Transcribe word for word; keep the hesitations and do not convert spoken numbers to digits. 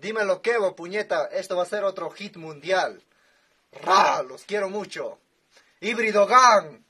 Dímelo, Kevo, puñeta, esto va a ser otro hit mundial. ¡Ra! Los quiero mucho. ¡Híbrido Gang!